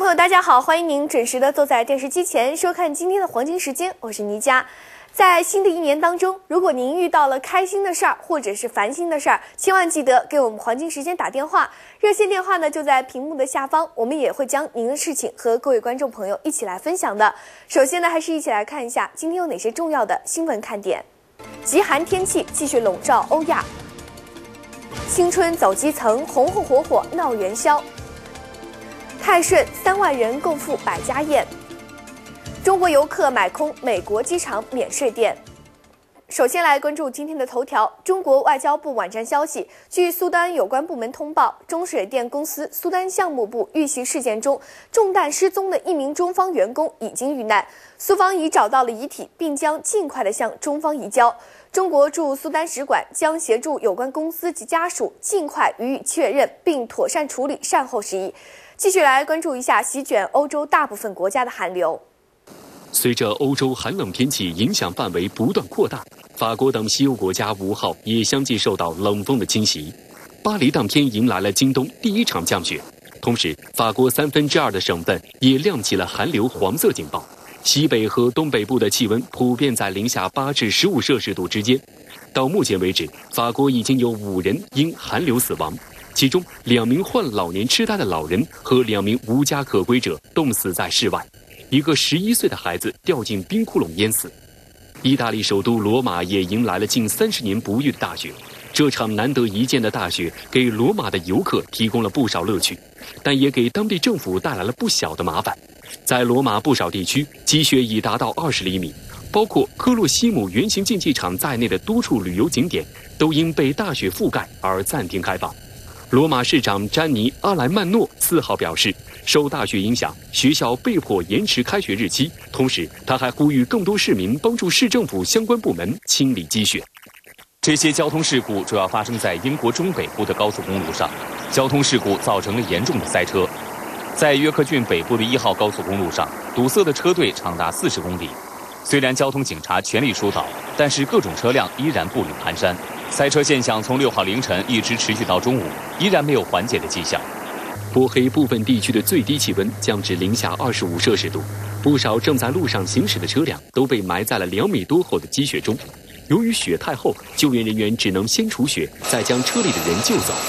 友大家好，欢迎您准时的坐在电视机前收看今天的黄金时间，我是倪佳。在新的一年当中，如果您遇到了开心的事儿或者是烦心的事儿，千万记得给我们黄金时间打电话，热线电话呢就在屏幕的下方，我们也会将您的事情和各位观众朋友一起来分享的。首先呢，还是一起来看一下今天有哪些重要的新闻看点。极寒天气继续笼罩欧亚，新春走基层，红红火火闹元宵。泰顺3万人共赴百家宴，中国游客买空美国机场免税店。首先来关注今天的头条。中国外交部网站消息，据苏丹有关部门通报，中水电公司苏丹项目部遇袭事件中，中弹失踪的一名中方员工已经遇难，苏方已找到了遗体，并将尽快的向中方移交。中国驻苏丹使馆将协助有关公司及家属尽快予以确认，并妥善处理善后事宜。继续来关注一下席卷欧洲大部分国家的寒流。 随着欧洲寒冷天气影响范围不断扩大，法国等西欧国家5号也相继受到冷风的侵袭。巴黎当天迎来了今冬第一场降雪，同时法国2/3的省份也亮起了寒流黄色警报。西北和东北部的气温普遍在零下8至15摄氏度之间。到目前为止，法国已经有5人因寒流死亡，其中2名患老年痴呆的老人和2名无家可归者冻死在室外，一个11岁的孩子掉进冰窟窿淹死。意大利首都罗马也迎来了近30年不遇的大雪，这场难得一见的大雪给罗马的游客提供了不少乐趣，但也给当地政府带来了不小的麻烦。在罗马不少地区，积雪已达到20厘米，包括科洛西姆圆形竞技场在内的多处旅游景点都因被大雪覆盖而暂停开放。罗马市长詹尼·阿莱曼诺4号表示，受大雪影响，学校被迫延迟开学日期，同时他还呼吁更多市民帮助市政府相关部门清理积雪。这些交通事故主要发生在英国中北部的高速公路上，交通事故造成了严重的塞车。在约克郡北部的1号高速公路上，堵塞的车队长达40公里。虽然交通警察全力疏导，但是各种车辆依然步履蹒跚。塞车现象从6号凌晨一直持续到中午，依然没有缓解的迹象。波黑部分地区的最低气温降至零下25摄氏度，不少正在路上行驶的车辆都被埋在了2米多厚的积雪中。由于雪太厚，救援人员只能先除雪，再将车里的人救走。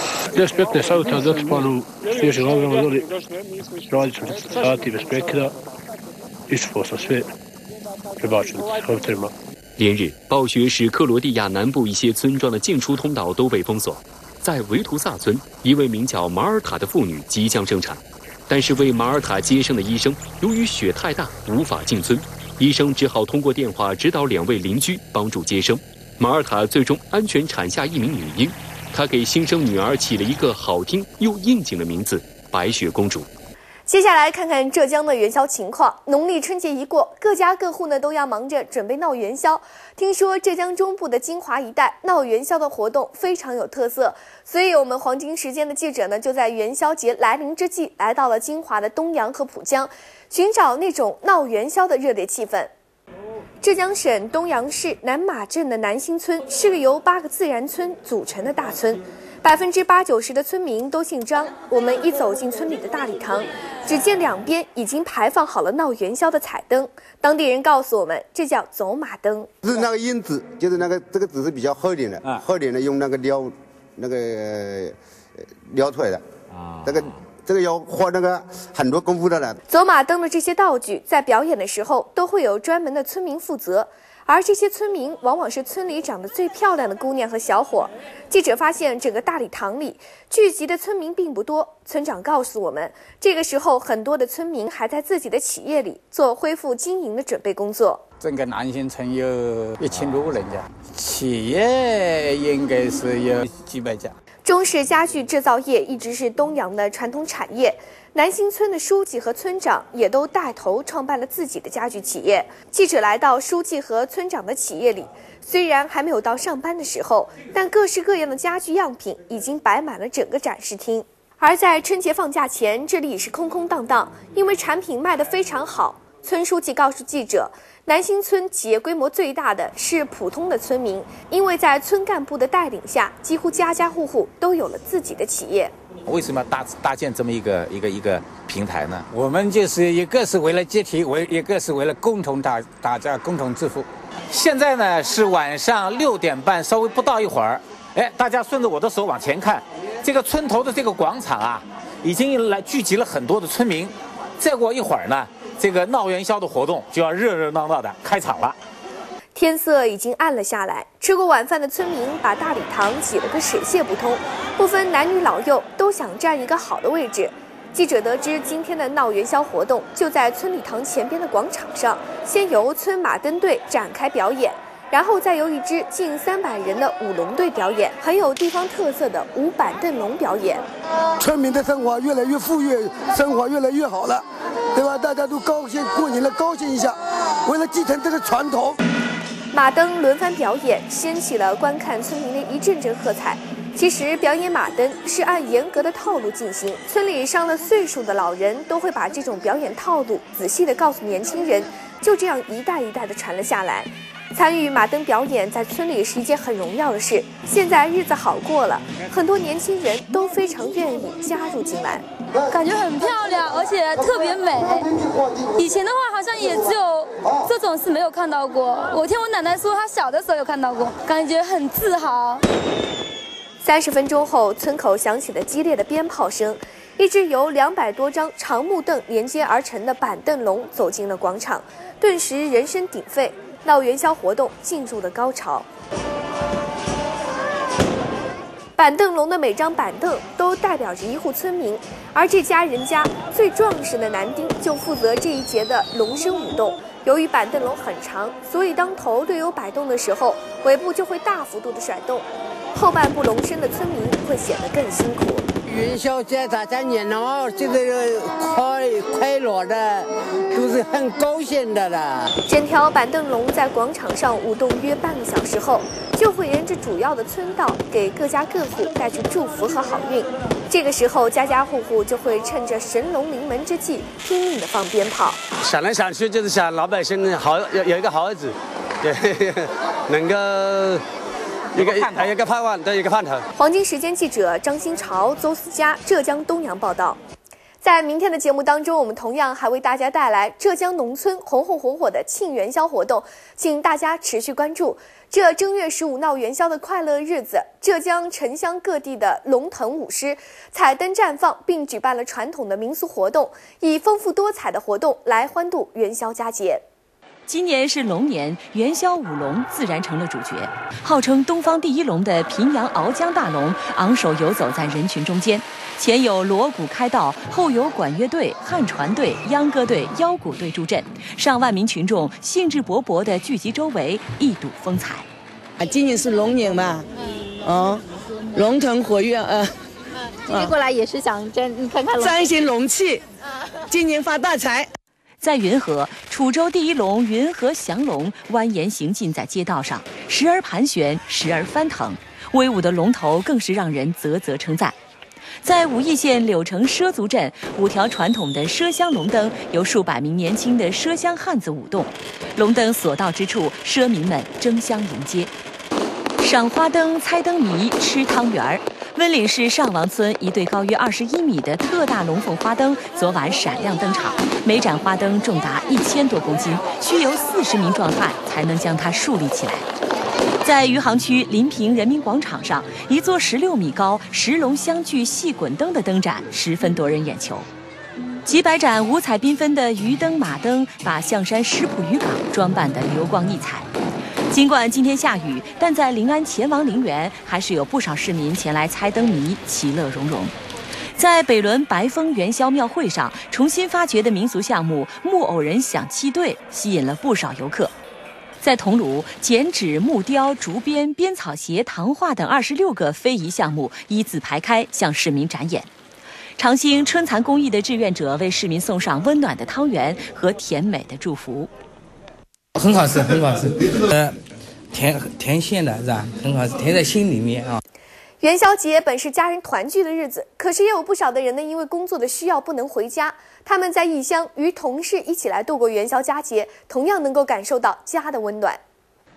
连日，暴雪使克罗地亚南部一些村庄的进出通道都被封锁。在维图萨村，一位名叫马尔塔的妇女即将生产，但是为马尔塔接生的医生由于雪太大无法进村，医生只好通过电话指导2位邻居帮助接生。马尔塔最终安全产下1名女婴，她给新生女儿起了一个好听又应景的名字——白雪公主。 接下来看看浙江的元宵情况。农历春节一过，各家各户呢都要忙着准备闹元宵。听说浙江中部的金华一带闹元宵的活动非常有特色，所以我们黄金时间的记者呢就在元宵节来临之际，来到了金华的东阳和浦江，寻找那种闹元宵的热烈气氛。浙江省东阳市南马镇的南兴村是个由8个自然村组成的大村，80%-90%的村民都姓张。我们一走进村里的大礼堂，只见2边已经排放好了闹元宵的彩灯。当地人告诉我们，这叫走马灯。 是那个硬纸，就是这个纸是比较厚一点的，厚一点的用那个撩出来的啊。这个要花很多功夫的了。 走马灯的这些道具在表演的时候都会有专门的村民负责，而这些村民往往是村里长得最漂亮的姑娘和小伙。记者发现，整个大礼堂里聚集的村民并不多。村长告诉我们，这个时候很多的村民还在自己的企业里做恢复经营的准备工作。 整个南兴村有1000多人家，企业应该是有几百家。 中式家具制造业一直是东阳的传统产业，南兴村的书记和村长也都带头创办了自己的家具企业。记者来到书记和村长的企业里，虽然还没有到上班的时候，但各式各样的家具样品已经摆满了整个展示厅。而在春节放假前，这里也是空空荡荡，因为产品卖得非常好。村书记告诉记者，南兴村企业规模最大的是普通的村民，因为在村干部的带领下，几乎家家户户都有了自己的企业。 为什么要搭建这么一个平台呢？ 我们就是一个是为了集体，一个是为了共同大家共同致富。 现在呢是晚上6点半，稍微不到一会儿，哎，大家顺着我的手往前看，这个村头的这个广场啊，已经聚集了很多的村民。再过一会儿呢，这个闹元宵的活动就要热热闹闹的开场了。 天色已经暗了下来，吃过晚饭的村民把大礼堂挤了个水泄不通，不分男女老幼都想占一个好的位置。记者得知，今天的闹元宵活动就在村礼堂前边的广场上，先由村马灯队展开表演，然后再由一支近300人的舞龙队表演，很有地方特色的舞板凳龙表演。 村民的生活越来越富裕，生活越来越好了，对吧？大家都高兴，过年了高兴一下，为了继承这个传统。 马灯轮番表演，掀起了观看村民的一阵阵喝彩。其实表演马灯是按严格的套路进行，村里上了岁数的老人都会把这种表演套路仔细地告诉年轻人，就这样一代一代地传了下来。参与马灯表演在村里是一件很荣耀的事。现在日子好过了，很多年轻人都非常愿意加入进来。 感觉很漂亮，而且特别美。以前的话好像也只有这种是没有看到过。我听我奶奶说，她小的时候有看到过，感觉很自豪。 30分钟后，村口响起了激烈的鞭炮声，一只由200多张长木凳连接而成的板凳龙走进了广场，顿时人声鼎沸，闹元宵活动进入了高潮。板凳龙的每张板凳都代表着一户村民，而这家人家最壮实的男丁就负责这一节的龙身舞动。由于板凳龙很长，所以当头略有摆动的时候，尾部就会大幅度的甩动，后半部龙身的村民会显得更辛苦。 元宵节大家热闹，这个快乐的，都是很高兴的了。 整条板凳龙在广场上舞动约半个小时后，就会沿着主要的村道给各家各户带去祝福和好运。这个时候，家家户户就会趁着神龙临门之际，拼命的放鞭炮。 想来想去，就是想老百姓好有一个好日子，能够。一个盼望，对，一个盼头。 黄金时间记者张新潮、邹思佳，浙江东阳报道。在明天的节目当中，我们同样还为大家带来浙江农村红红火火的庆元宵活动，请大家持续关注。这正月15闹元宵的快乐日子，浙江城乡各地的龙腾舞狮、彩灯绽放，并举办了传统的民俗活动，以丰富多彩的活动来欢度元宵佳节。 今年是龙年，元宵舞龙自然成了主角。号称东方第一龙的平阳鳌江大龙昂首游走在人群中间，前有锣鼓开道，后有管乐队、汉传队、秧歌队、腰鼓队助阵，上万名群众兴致勃勃地聚集周围，一睹风采。 今年是龙年嘛，龙腾活跃， 今天过来也是想看看龙， 沾一些龙气，今年发大财。 在云和，楚州第一龙云和降龙蜿蜒行进在街道上，时而盘旋，时而翻腾，威武的龙头更是让人啧啧称赞。在武义县柳城畲族镇，5条传统的畲香龙灯由数百名年轻的畲香汉子舞动，龙灯所到之处，畲民们争相迎接。赏花灯、猜灯谜、吃汤圆儿。温岭市上王村一对高约21米的特大龙凤花灯昨晚闪亮登场，每盏花灯重达1000多公斤，需由40名壮汉才能将它竖立起来。在余杭区临平人民广场上，一座16米高、10龙相距细滚灯的灯展十分夺人眼球。几百盏五彩缤纷的鱼灯、马灯把象山石浦渔港装扮得流光溢彩。尽管今天下雨，但在临安前王陵园还是有不少市民前来猜灯谜，其乐融融。在北仑白峰元宵庙会上，重新发掘的民俗项目木偶人响器队吸引了不少游客。在桐庐，剪纸、木雕、竹编、编草鞋、糖画等26个非遗项目一字排开，向市民展演。长兴春蚕公益的志愿者为市民送上温暖的汤圆和甜美的祝福。 很好吃，很好吃，甜馅的是吧？很好吃，甜在心里面啊。 元宵节本是家人团聚的日子，可是也有不少的人呢，因为工作的需要不能回家，他们在异乡与同事一起来度过元宵佳节，同样能够感受到家的温暖。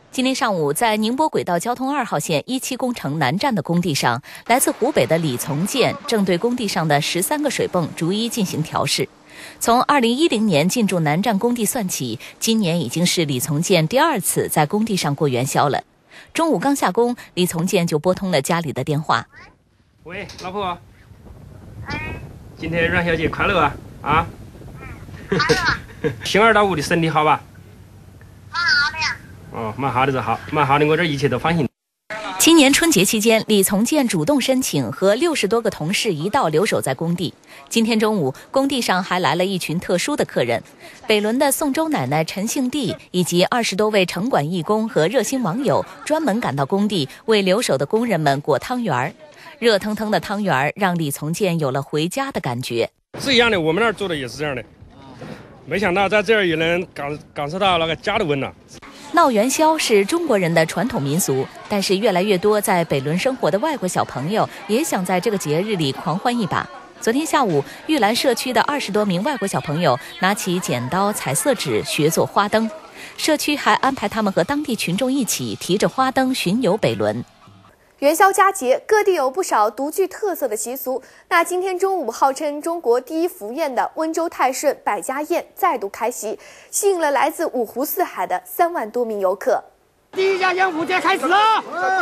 今天上午，在宁波轨道交通2号线1期工程南站的工地上，来自湖北的李从建正对工地上的13个水泵逐一进行调试。从2010年进驻南站工地算起，今年已经是李从建第2次在工地上过元宵了。中午刚下工，李从建就拨通了家里的电话。 喂，老婆。今天元宵节快乐啊！啊。星儿到屋里身体好吧？蛮好的呀。哦，蛮好的就好，蛮好的，我这一切都放心。 今年春节期间，李从建主动申请和60多个同事一道留守在工地。今天中午，工地上还来了一群特殊的客人，北仑的宋州奶奶陈姓娣以及20多位城管义工和热心网友专门赶到工地为留守的工人们裹汤圆儿。热腾腾的汤圆儿让李从建有了回家的感觉。 是一样的，我们那儿做的也是这样的。没想到在这儿也能感受到那个家的温暖。 闹元宵是中国人的传统民俗，但是越来越多在北仑生活的外国小朋友也想在这个节日里狂欢一把。昨天下午，玉兰社区的20多名外国小朋友拿起剪刀、彩色纸学做花灯，社区还安排他们和当地群众一起提着花灯巡游北仑。 元宵佳节，各地有不少独具特色的习俗。那今天中午，号称中国第一福宴的温州泰顺百家宴再度开席，吸引了来自五湖四海的3万多名游客。 第一家烟雾节开始了！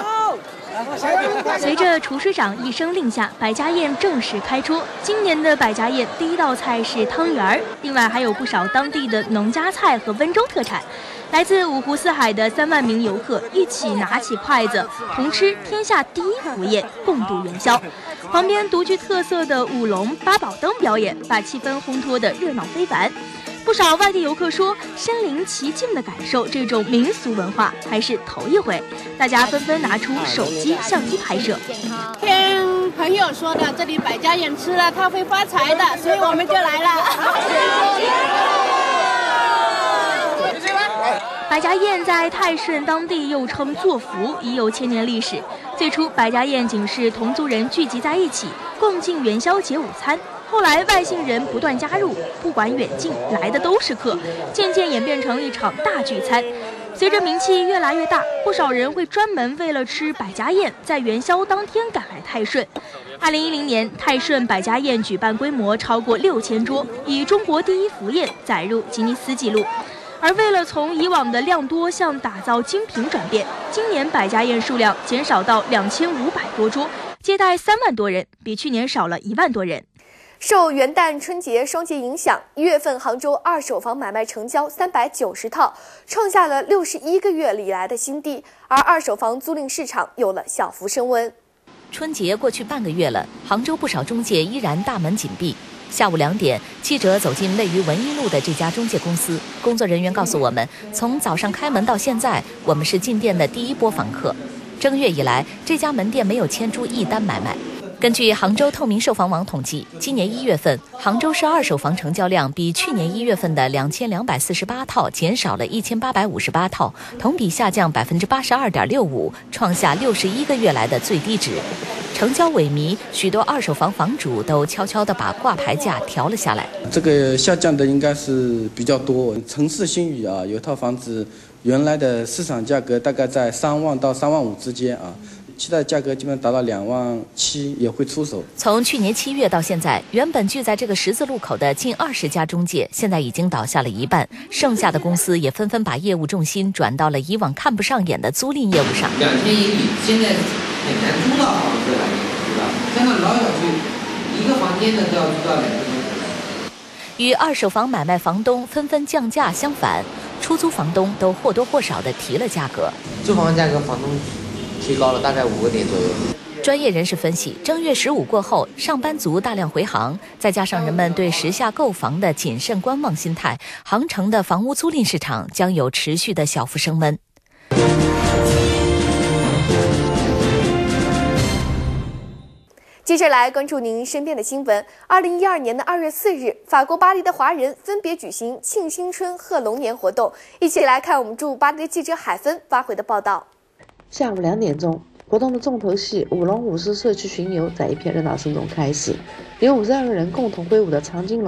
随着厨师长一声令下，百家宴正式开桌。今年的百家宴第一道菜是汤圆儿，另外还有不少当地的农家菜和温州特产。来自五湖四海的3万名游客一起拿起筷子，同吃天下第一福宴，共度元宵。旁边独具特色的舞龙、八宝灯表演，把气氛烘托得热闹非凡。不少外地游客说，身临其境的感受这种民俗文化还是头一回，大家纷纷拿出手机、相机拍摄。 听朋友说的，这里百家宴吃了他会发财的，所以我们就来了。 百家宴在泰顺当地又称作福，已有1000年历史。最初，百家宴仅是同族人聚集在一起，共进元宵节午餐。后来外姓人不断加入，不管远近，来的都是客，渐渐演变成一场大聚餐。随着名气越来越大，不少人会专门为了吃百家宴，在元宵当天赶来泰顺。2010年，泰顺百家宴举办规模超过6000桌，以中国第一福宴载入吉尼斯纪录。而为了从以往的量多向打造精品转变，今年百家宴数量减少到2500多桌，接待3万多人，比去年少了1万多人。 受元旦春节双节影响，1月份杭州二手房买卖成交390套，创下了61个月以来的新低，而二手房租赁市场有了小幅升温。 春节过去半个月了，杭州不少中介依然大门紧闭。下午2点，记者走进位于文一路的这家中介公司，工作人员告诉我们，从早上开门到现在，我们是进店的第1波访客。正月以来，这家门店没有签出一单买卖。根据杭州透明售房网统计，今年1月份，杭州市二手房成交量比去年1月份的2248套减少了1858套，同比下降82.65%，创下61个月来的最低值。成交萎靡，许多二手房房主都悄悄地把挂牌价调了下来。 这个下降的应该是比较多。城市新宇啊，有套房子原来的市场价格大概在3万到3万5之间啊。期待价格基本达到2万7也会出手。 从去年7月到现在，原本聚在这个十字路口的近20家中介，现在已经倒下了一半，剩下的公司也纷纷把业务重心转到了以往看不上眼的租赁业务上。 2000一米，现在很难租到房子了，对吧？像那老小区，一个房间的都要租到2个多。 与二手房买卖房东纷纷降价相反，出租房东都或多或少地提了价格。 租房价格房东提高了大概5个点左右。 专业人士分析，正月15过后，上班族大量回杭，再加上人们对时下购房的谨慎观望心态，杭城的房屋租赁市场将有持续的小幅升温。 接着来关注您身边的新闻。2012年的2月4日，法国巴黎的华人分别举行庆新春、贺龙年活动。一起来看我们驻巴黎的记者海芬发回的报道。 下午2点钟，活动的重头戏舞龙舞狮社区巡游在一片热闹声中开始，由52个人共同挥舞的长颈龙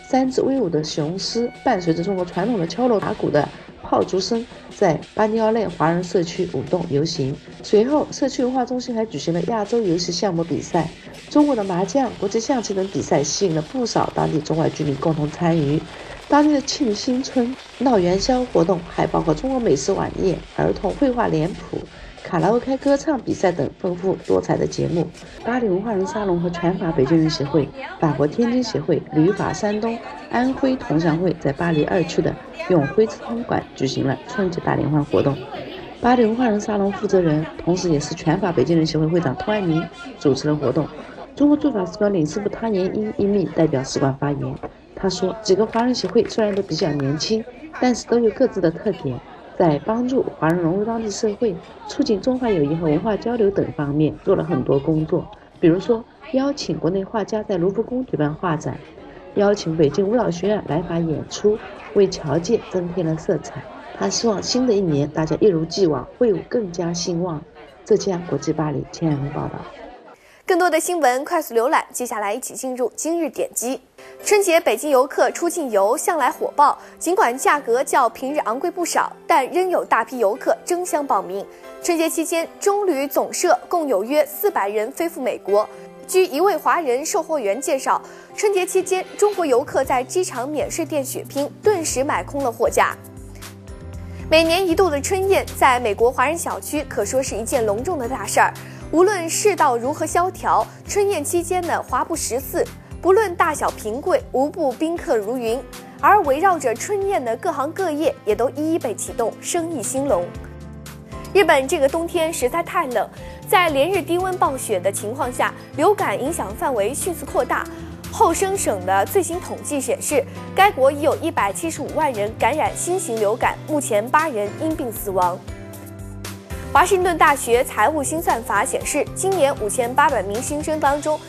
3只威武的雄狮伴随着中国传统的敲锣打鼓的炮竹声，在巴尼奥内华人社区舞动游行。随后，社区文化中心还举行了亚洲游戏项目比赛，中国的麻将、国际象棋等比赛吸引了不少当地中外居民共同参与。当地的庆新春闹元宵活动还包括中国美食晚宴、儿童绘画脸谱、卡拉 OK 歌唱比赛等丰富多彩的节目。巴黎文化人沙龙和全法北京人协会、法国天津协会、旅法山东、安徽同乡会在巴黎2区的永辉祠堂馆举行了春节大联欢活动。巴黎文化人沙龙负责人，同时也是全法北京人协会会长托爱民主持了活动。中国驻法使馆领事部汤延英一命代表使馆发言，他说，几个华人协会虽然都比较年轻，但是都有各自的特点，在帮助华人融入当地社会、促进中华友谊和文化交流等方面做了很多工作。比如说，邀请国内画家在卢浮宫举办画展，邀请北京舞蹈学院来法演出，为侨界增添了色彩。他希望新的一年大家一如既往，会有更加兴旺。浙江国际巴黎钱爱梅报道。 更多的新闻快速浏览，接下来一起进入今日点击。春节北京游客出境游向来火爆，尽管价格较平日昂贵不少，但仍有大批游客争相报名。春节期间，中旅总社共有约400人飞赴美国。据一位华人售货员介绍，春节期间中国游客在机场免税店血拼，顿时买空了货架。每年一度的春宴在美国华人小区可说是一件隆重的大事儿。无论世道如何萧条，春宴期间的华不实肆，不论大小平贵，无不宾客如云。而围绕着春宴的各行各业也都一一被启动，生意兴隆。日本这个冬天实在太冷，在连日低温暴雪的情况下，流感影响范围迅速扩大。后生省的最新统计显示，该国已有175万人感染新型流感，目前8人因病死亡。华盛顿大学财务心算法显示，今年5800名新生当中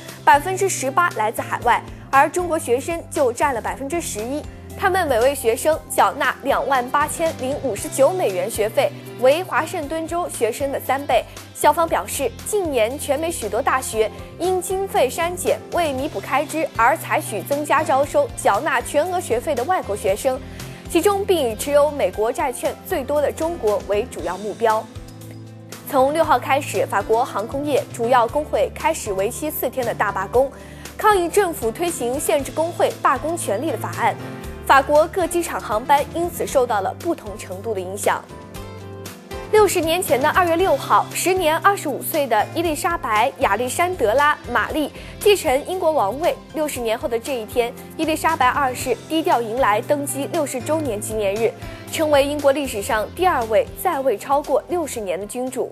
，18%来自海外，而中国学生就占了11%。他们每位学生缴纳28059美元学费，为华盛顿州学生的3倍。校方表示，近年全美许多大学因经费删减，为弥补开支而采取增加招收缴纳全额学费的外国学生，其中并以持有美国债券最多的中国为主要目标。从6号开始，法国航空业主要工会开始为期4天的大罢工，抗议政府推行限制工会罢工权利的法案。法国各机场航班因此受到了不同程度的影响。60年前的2月6号，时年25岁的伊丽莎白·亚历山德拉·玛丽继承英国王位。60年后的这一天，伊丽莎白2世低调迎来登基60周年纪念日，成为英国历史上第2位在位超过60年的君主。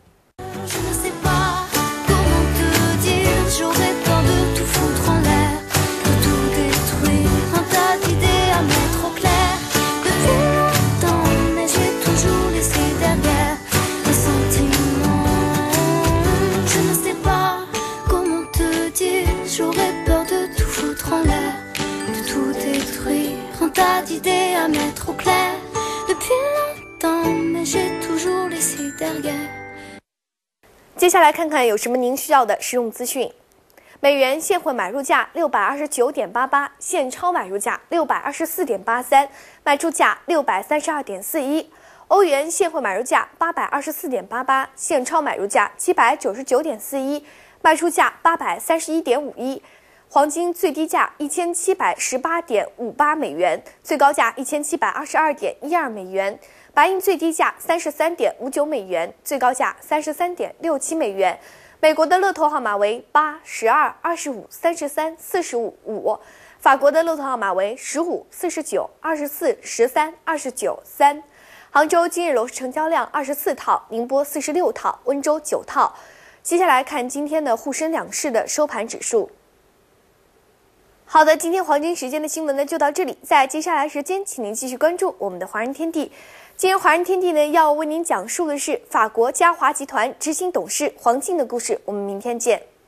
接下来看看有什么您需要的实用资讯。美元现货买入价629.88，现钞买入价624.83，卖出价632.41。欧元现货买入价824.88，现钞买入价799.41，卖出价831.51。黄金最低价1718.58美元，最高价1722.12美元。白银最低价33.59美元，最高价33.67美元。美国的乐透号码为8、12、25、33、45、5。法国的乐透号码为15、49、24、13、29、3。杭州今日楼市成交量24套，宁波46套，温州9套。接下来看今天的沪深两市的收盘指数。好的，今天黄金时间的新闻呢就到这里，在接下来时间，请您继续关注我们的华人天地。今日华人天地呢要为您讲述的是法国嘉华集团执行董事黄静的故事，我们明天见。